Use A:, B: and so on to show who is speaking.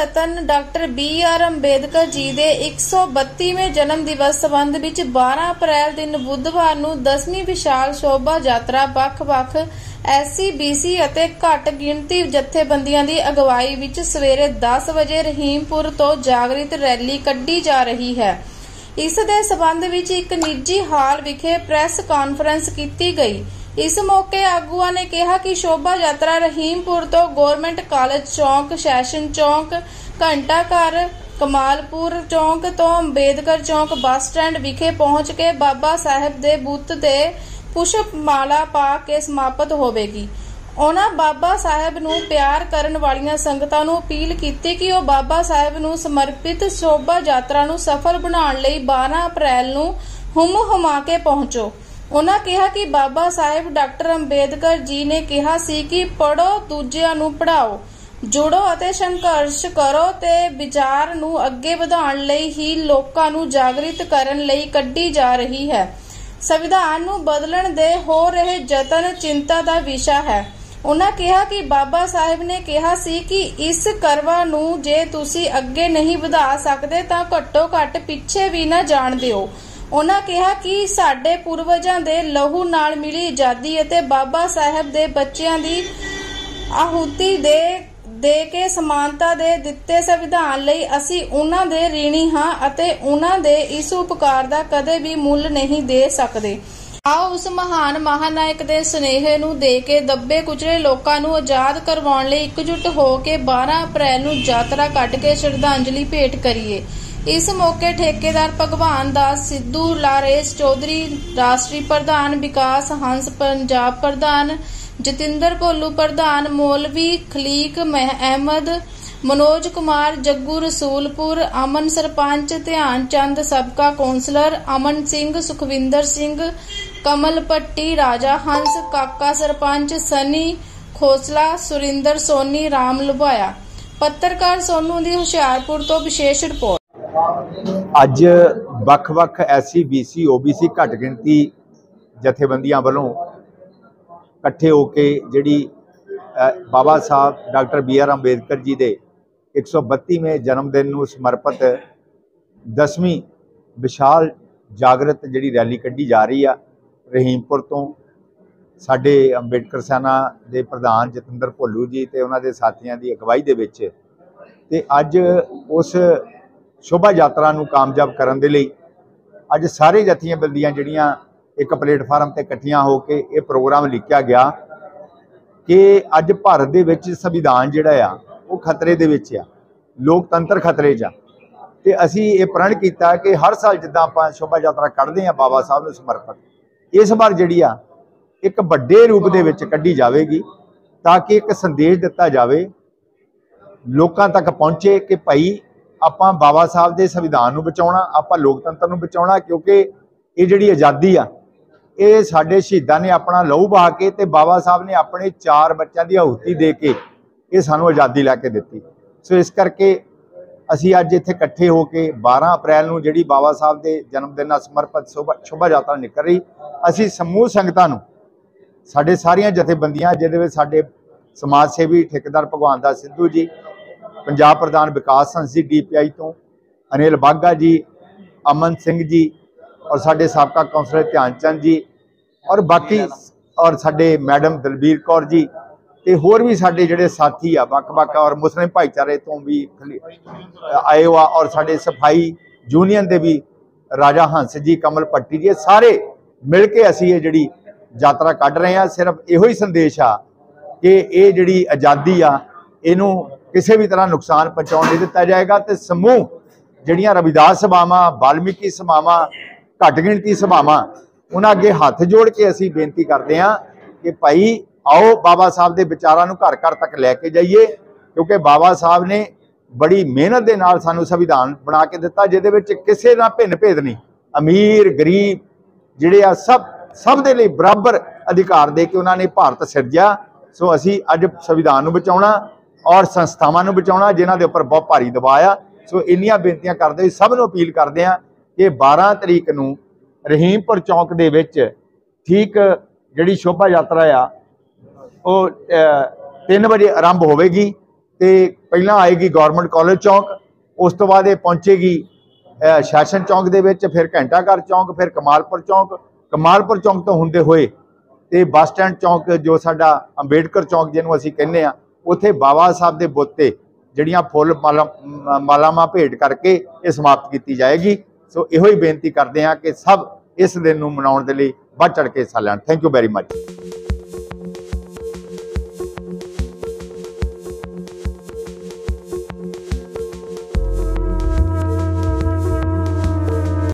A: रतन doctor BR Ambedkar ji के 132वें जन्म दिवस संबंध विच 12 अप्रैल दिन बुधवार नूं 10वीं विशाल शोभा यात्रा ਵੱਖ-ਵੱਖ SC BC ਅਤੇ घट गिणती जथेबंदियां की अगवाई विच सवेरे 10 वजे रहीमपुर तो जागृत रैली कड्ढी जा रही है। इस दे संबंध विच एक निजी हाल विखे प्रैस कॉन्फ्रेंस की गई। इस मौके आगुआ ने कहा कि शोभा यात्रा रहीमपुर तो गौरमेंट कॉलेज चौक, सैशन चौक, घंटा घर, कमालपुर चौक तो अंबेडकर चौक बस स्टैंड विखे पहुंच के बाबा साहब दे बुत ते पुष्प माला पा के समाप्त होवेगी। उन्हां बाबा साहब नूं प्यार करन वालियां संगतां नूं अपील कीती कि ओह बाबा साहब नूं समर्पित शोभा यात्रा नूं सफल बनाउण लई 12 अप्रैल नूं हुम-हुमा के पहुंचो। उन्हां कहा कि बाबा साहेब डॉक्टर अंबेडकर जी ने कहा सी कि पढ़ो, दूजिਆਂ ਨੂੰ पढ़ाओ, जुड़ो ਅਤੇ संघर्ष करो ते विचार ਨੂੰ ਅੱਗੇ ਵਧਾਉਣ ਲਈ ही ਲੋਕਾਂ ਨੂੰ ਜਾਗਰਿਤ ਕਰਨ ਲਈ ਕੱਢੀ ਜਾ ਰਹੀ है। संविधान ਨੂੰ ਬਦਲਣ ਦੇ ਹੋ ਰਹੇ ਯਤਨ चिंता ਦਾ विषय है। उन्हां कहा कि बाबा साहेब ने कहा सी कि इस करवा ਨੂੰ ਜੇ ਤੁਸੀਂ ਅੱਗੇ नहीं ਵਧਾ ਸਕਦੇ ਤਾਂ ਘੱਟੋ ਘੱਟ ਪਿੱਛੇ ਵੀ ਨਾ ਜਾਣ ਦਿਓ। उन्हां कहा कि साडे पूर्वजां दे लहू नाल मिली आजादी अते बाबा साहब दे बच्चियां दी आहुति दे के समानता दे दिते संविधान लई असीं उन्हां दे ऋणी हां अते उन्हां दे इस उपकार दा कदे भी मुल नहीं दे सकदे। आओ उस महान महानायक दे सुनेहे नूं दे के दब्बे कुचले लोकां नूं आजाद करवाउण लई एकजुट हो के 12 अप्रैल नूं यात्रा कढ के श्रद्धांजलि भेंट करिए। इस मौके ठेकेदार भगवान दास सिद्धू, लारेस चौधरी, राष्ट्रीय प्रधान विकास हंस, पंजाब प्रधान जतिंदर भोलू, प्रधान मौलवी खलीक अहमद, मनोज कुमार, जग्गू रसूलपुर, अमन सरपंच, ध्यान चंद सबका कौंसलर, अमन सिंह, सुखविंदर सिंह, कमल भट्टी, राजा हंस, काका सरपंच, सनी खोसला, सुरिंदर सोनी, राम लुभाया। पत्रकार सोनू दी हुशियारपुर तो विशेष रिपोर्ट।
B: ਅੱਜ ਵੱਖ-ਵੱਖ SC BC OBC ਘੱਟ ਗਿਣਤੀ ਜਥੇਬੰਦੀਆਂ ਵੱਲੋਂ ਇਕੱਠੇ ਹੋ ਕੇ ਜਿਹੜੀ ਬਾਬਾ ਸਾਹਿਬ ਡਾਕਟਰ BR ਅੰਬੇਦਕਰ ਜੀ ਦੇ 132ਵੇਂ ਜਨਮ ਦਿਨ ਨੂੰ ਸਮਰਪਿਤ 10ਵੀਂ ਵਿਸ਼ਾਲ ਜਾਗਰਤ ਜਿਹੜੀ ਰੈਲੀ ਕੱਢੀ ਜਾ ਰਹੀ ਆ ਰਹੀਮਪੁਰ ਤੋਂ। ਸਾਡੇ ਅੰਬੇਡਕਰ ਸੈਨਾ ਦੇ ਪ੍ਰਧਾਨ ਜਤਿੰਦਰ ਭੋਲੂ ਜੀ ਤੇ ਉਹਨਾਂ ਦੇ ਸਾਥੀਆਂ ਦੀ ਅਗਵਾਈ ਦੇ ਵਿੱਚ ਤੇ ਅੱਜ ਉਸ शोभा यात्रा नूं कामयाब करन दे लई अज सारे जथेबंदियां जिहड़ियां एक प्लेटफार्म ते इकट्ठियां हो के ये प्रोग्राम लिखिया गया कि अज भारत दे विच संविधान जिहड़ा आ वो खतरे दे विच आ, लोकतंत्र खतरे च आ ते असीं ये प्रण कीता कि हर साल जिद्दां आपां शोभा यात्रा कढदे आ बाबा साहब नूं समर्पित इस बार जिहड़ी आ एक वड्डे रूप दे विच कढी जावेगी ताकि एक संदेश दिता जावे लोकां तक पहुंचे कि भाई ਆਪਾਂ बाबा साहब के संविधान ਨੂੰ बचाउणा, ਆਪਾਂ लोकतंत्र ਨੂੰ बचाउणा क्योंकि ये जिहड़ी आज़ादी आ ये साडे शहीदां ने अपना लहू बहा के ते बाबा साहब ने अपने 4 बच्चों की आहुति दे के ये सानू आज़ादी लैके दित्ती। सो इस करके असीं अज इत्थे इकट्ठे हो के 12 अप्रैल नूं जिहड़ी बाबा साहब के जन्मदिन नाल समर्पित शोभा यात्रा निकल रही असीं समूह संगतां नूं साडे सारियां जथेबंदियां जिहदे विच साडे समाज सेवी ठेकेदार भगवान दास सिद्धू जी, पंजाब प्रधान विकास हंस जी DPI तो अनिल बाघा जी, अमन सिंह जी और साडे साबका कौंसलर ध्यान चंद जी और बाकी और साडे मैडम दलबीर कौर जी ते होर भी साडे जिहड़े साथी आ वख-वख और मुस्लिम भाईचारे तो भी आए हुआ और साडे सफाई यूनियन दे भी राजा हंस जी, कमल भट्टी जी सारे मिल के असीं ये जिहड़ी यात्रा कढ रहे हैं। सिर्फ इहो ही संदेश आ कि ये जिहड़ी आज़ादी आ इनू किसी भी तरह नुकसान पहुँचाने नहीं दिता जाएगा तो समूह जिहड़ियां रविदास सभावां, वाल्मीकि सभावां, घट गिणती सभावां उन्हां अगे हथ जोड़ के असीं बेनती करते हैं कि भाई आओ बाबा साहब के विचारां नूं घर घर तक लैके जाइए क्योंकि बाबा साहब ने बड़ी मेहनत के नाल सानूं संविधान बना के दिता जिहदे विच किसी दा भिन्न भेद नहीं, अमीर गरीब जिहड़े आ सब दे लई बराबर अधिकार दे के उन्होंने भारत सिरजिया। सो असीं अज संविधान नूं बचाउणा और संस्थावां नूं बचाउणा जिन्हां दे उपर बहुत भारी दबाव आ। सो इन्नियां बेनतियां करदे होए सब नूं अपील करदे आ कि 12 तरीक नूं रहीमपुर चौक दे विच ठीक जिहड़ी शोभा यात्रा आ वो 3 बजे आरंभ होवेगी ਤੇ ਪਹਿਲਾਂ ਆਏਗੀ ਗਵਰਨमेंट कॉलेज चौक, उस तो बाद ये पहुंचेगी सैशन चौक दे विच, फिर घंटा घर चौक, फिर कमालपुर चौक तो होंदे होए ते बस स्टैंड चौक जो साडा अंबेडकर चौक जिन्हों असीं कहने आ, उत्थे बाबा साहब दे बुत ते जिहड़ियां फुੱਲ मालावां भेंट करके ये समाप्त की जाएगी। सो इहो ही बेनती करते हैं कि सब इस दिन नूं मनाउण दे लई वध चढ़ के हिस्सा लैण। Thank you very much.